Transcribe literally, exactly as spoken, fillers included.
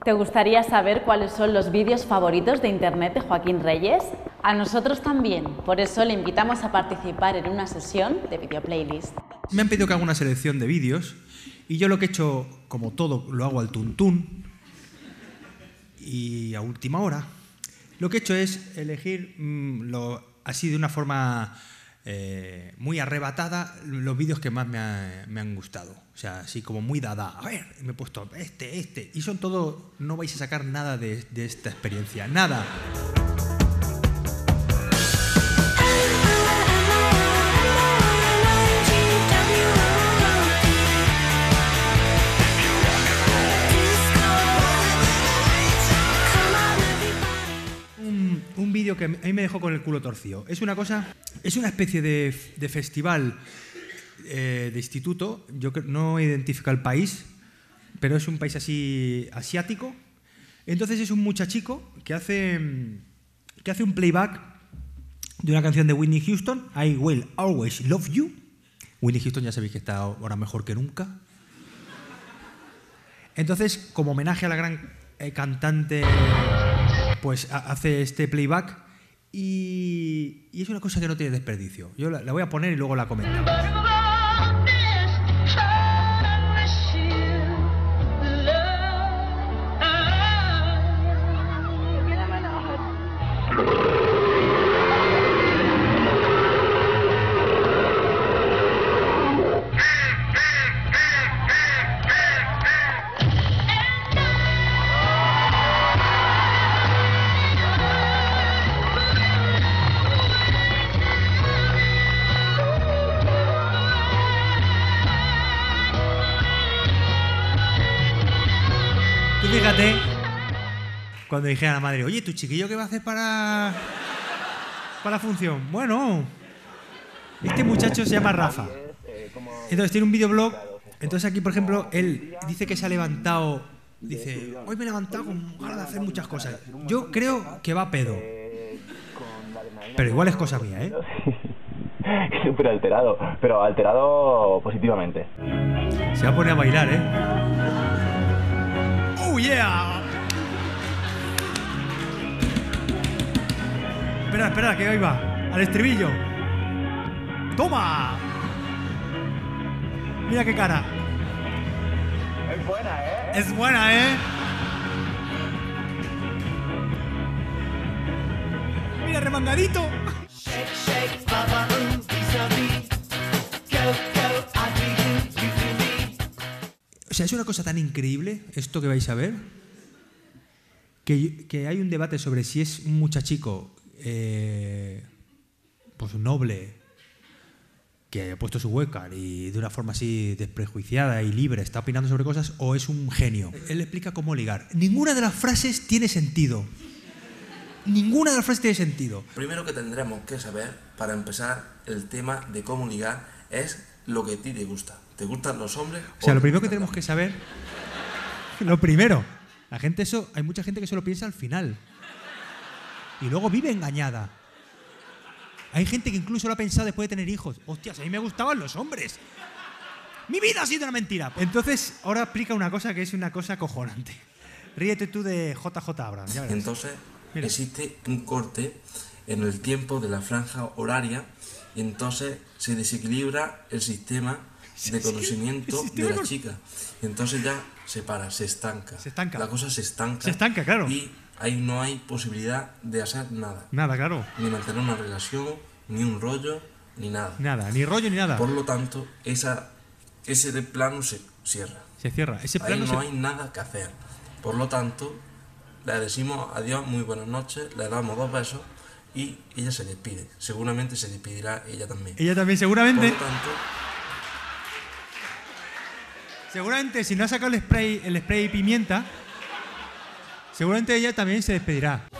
¿Te gustaría saber cuáles son los vídeos favoritos de Internet de Joaquín Reyes? A nosotros también, por eso le invitamos a participar en una sesión de Video Playlist. Me han pedido que haga una selección de vídeos y yo lo que he hecho, como todo, lo hago al tuntún y a última hora. Lo que he hecho es elegir mmm, lo, así de una forma eh, muy arrebatada los vídeos que más me, ha, me han gustado. O sea, así como muy dada. A ver, me he puesto este, este. Y son todo... No vais a sacar nada de, de esta experiencia. Nada. Un, un vídeo que a mí me dejó con el culo torcido. Es una cosa... Es una especie de, de festival... Eh, de instituto, yo no identifico el país, pero es un país así asiático. Entonces es un muchachico que hace, que hace un playback de una canción de Whitney Houston, I Will Always Love You. Whitney Houston ya sabéis que está ahora mejor que nunca. Entonces, como homenaje a la gran eh, cantante, pues hace este playback y, y es una cosa que no tiene desperdicio. Yo la, la voy a poner y luego la comentamos. Tú fíjate, cuando dije a la madre, oye, ¿tu chiquillo qué va a hacer para, para la función? Bueno, este muchacho se llama Rafa. Entonces tiene un videoblog. Entonces aquí, por ejemplo, él dice que se ha levantado, dice, hoy me he levantado con ganas de hacer muchas cosas. Yo creo que va a pedo. Pero igual es cosa mía, ¿eh? Súper alterado, pero alterado positivamente. Se va a poner a bailar, ¿eh? ¡Oh, yeah! Espera, espera, que ahí va. Al estribillo. ¡Toma! Mira qué cara. Es buena, ¿eh? Es buena, ¿eh? Mira, remangadito. O sea, es una cosa tan increíble esto que vais a ver, que, que hay un debate sobre si es un muchachico eh, pues noble, que ha puesto su webcam y de una forma así desprejuiciada y libre está opinando sobre cosas, o es un genio. Él explica cómo ligar. Ninguna de las frases tiene sentido. Ninguna de las frases tiene sentido. Primero que tendremos que saber, para empezar, el tema de cómo ligar es lo que a ti te gusta. ¿Te gustan los hombres? O sea, lo primero que tenemos que saber... Lo primero. La gente eso... Hay mucha gente que solo piensa al final. Y luego vive engañada. Hay gente que incluso lo ha pensado después de tener hijos. Hostias, a mí me gustaban los hombres. Mi vida ha sido una mentira. Entonces, ahora explica una cosa que es una cosa acojonante. Ríete tú de J J Abrams. Ya verás. Entonces, Mira. existe un corte en el tiempo de la franja horaria y entonces se desequilibra el sistema de conocimiento el sistema de la con... chica. Y entonces ya se para, se estanca. Se estanca. La cosa se estanca. Se estanca, claro. Y ahí no hay posibilidad de hacer nada. Nada, claro. Ni mantener una relación, ni un rollo, ni nada. Nada, ni rollo ni nada. Por lo tanto, esa, ese de plano se cierra. Se cierra. Ese Ahí plano no se... hay nada que hacer. Por lo tanto, le decimos adiós, muy buenas noches, le damos dos besos y ella se despide. Seguramente se despedirá ella también. Ella también, seguramente. Por lo tanto, seguramente, si no ha sacado el spray, el spray pimienta, seguramente ella también se despedirá.